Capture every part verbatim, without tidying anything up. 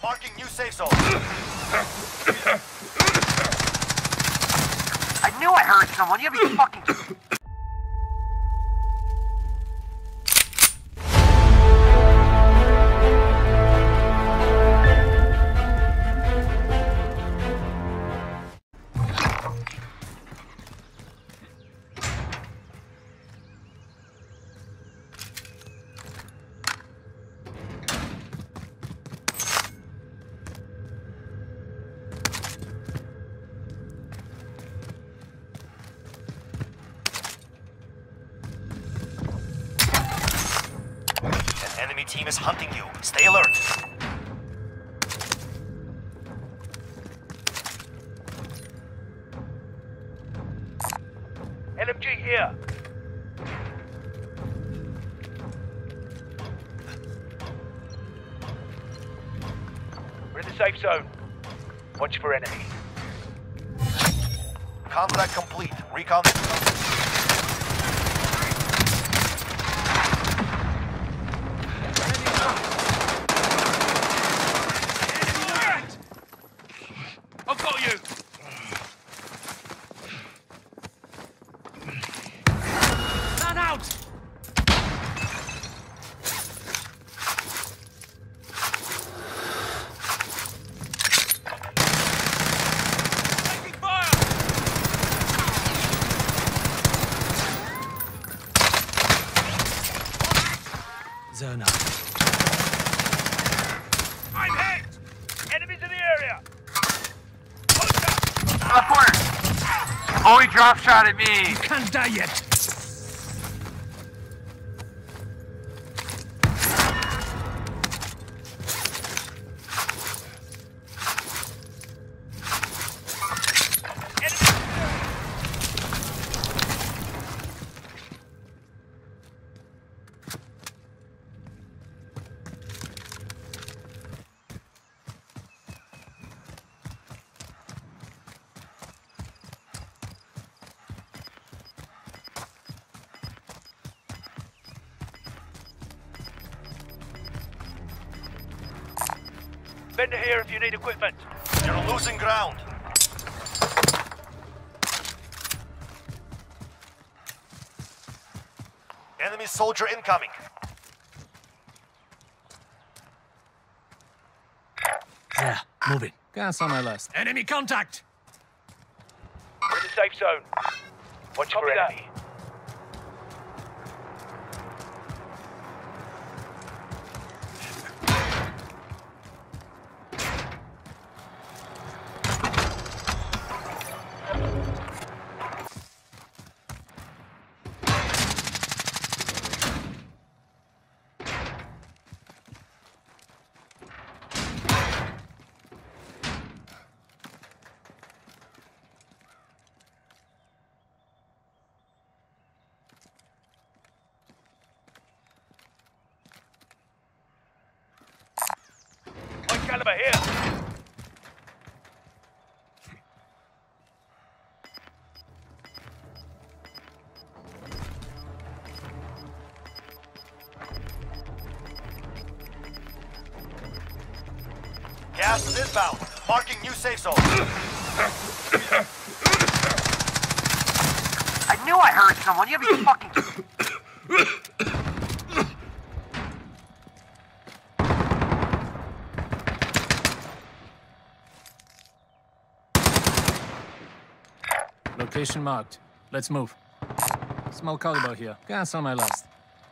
Marking new safe zone. I knew I heard someone. You be fucking. Enemy team is hunting you. Stay alert. L M G here. We're in the safe zone. Watch for enemy. Contract complete. Recon. I've got you! Man out! Taking fire! Zone up. I'm hit! Enemies in the area! Left corner. Oh, he drop shot at me. You can't die yet! Vendor here if you need equipment. You're losing ground. Enemy soldier incoming. There, moving. Gas on my list. Enemy contact! We're in the safe zone. Watch for enemy. Caliber here. Gas is inbound. Marking new safe zone. I knew I heard someone. You be fucking. Location marked. Let's move. Small caliber here. Gas on my last.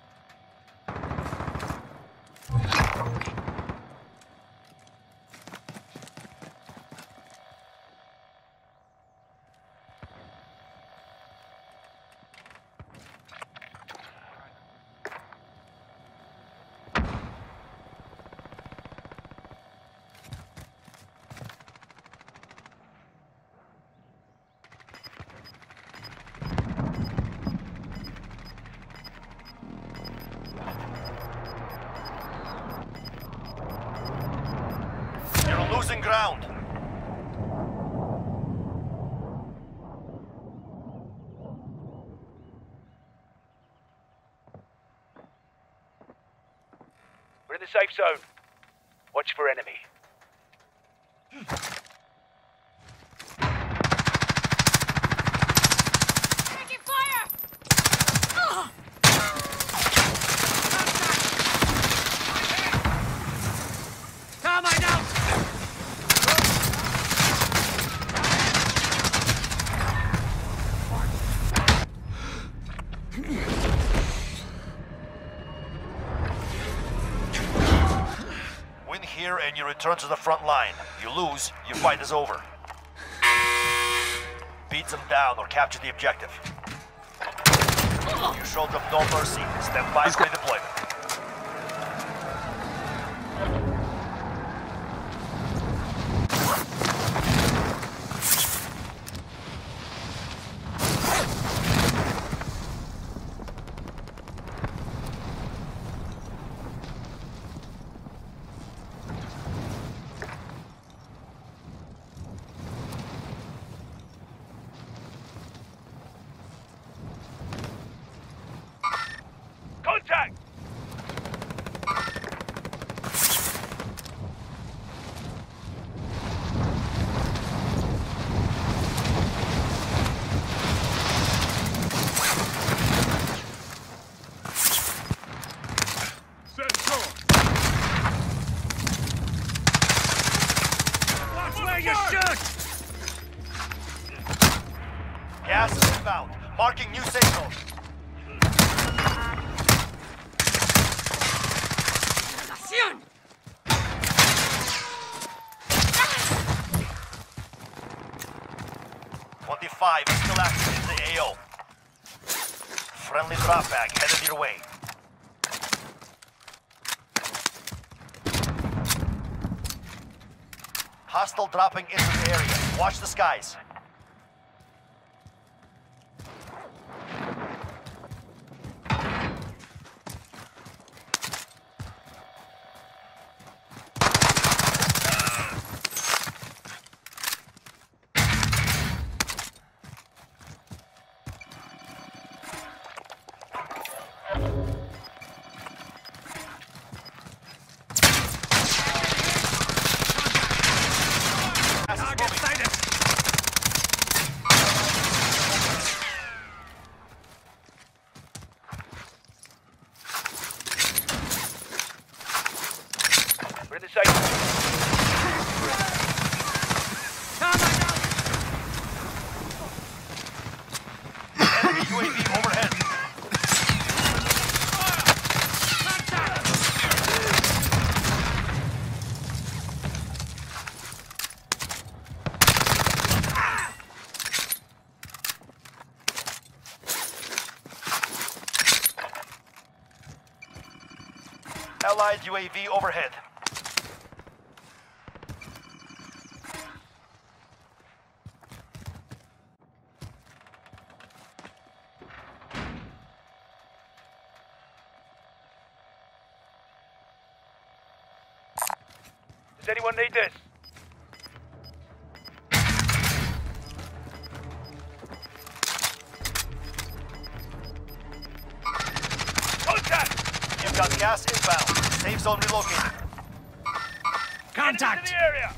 Losing ground. We're in the safe zone. Watch for enemy. Taking fire! Ugh. Termite out! Win here and you return to the front line. You lose, your fight is over. Beat them down or capture the objective. You showed them no mercy. Stand by for deployment. Contact! Set shore! Watch where you shoot! Gas is inbound. Marking new safe zone. twenty-five is still active in the A O. Friendly drop bag headed your way. Hostile dropping into the area. Watch the skies. Gas is moving. We're in the safe zone. Enemy U A V overhead. Allied U A V overhead. Does anyone need this? Contact! You've got gas inbound. Safe zone relocated. Contact! Into the area!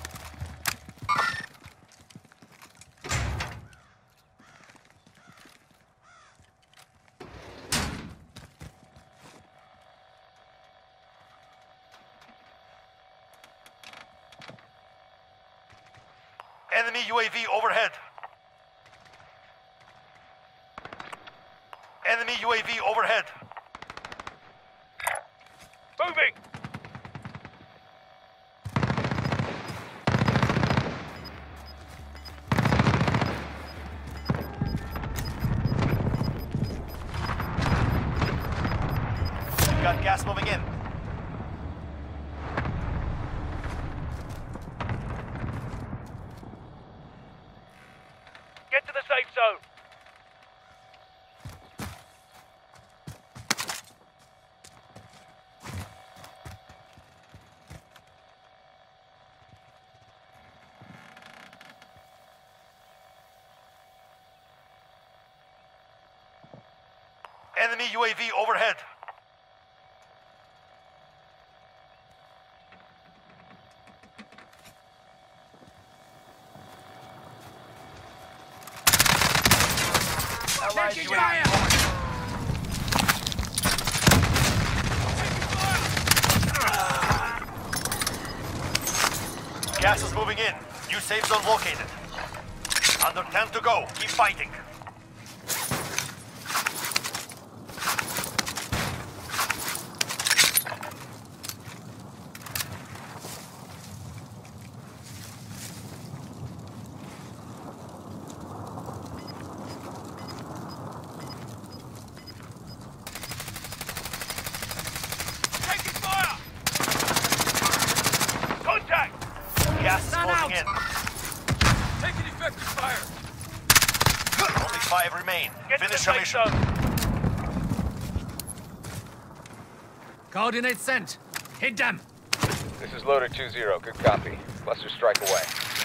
Enemy U A V overhead. Enemy U A V overhead. Moving! You've got gas moving in. Get to the safe zone! Enemy U A V overhead. Allies U A V. Gas is moving in. New safe zone located. Under ten to go. Keep fighting. Gas is closing in. Taking effective fire. Only five remain. Get to the Finish your safe mission. zone. Coordinates sent. Hit them. This is Loader two zero. Good copy. Cluster strike away.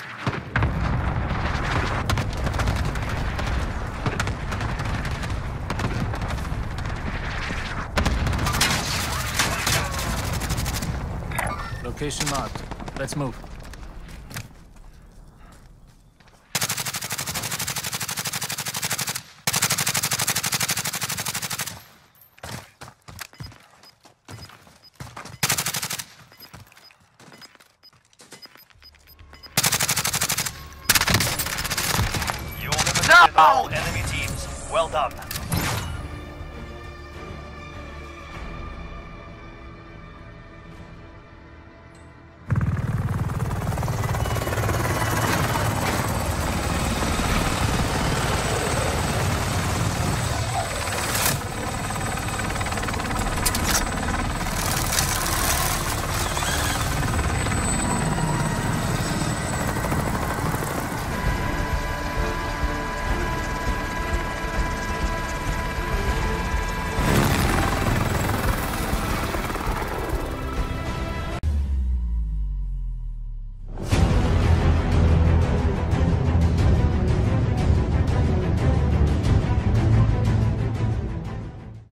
Location marked. Let's move. You eliminated all enemy teams. Well done.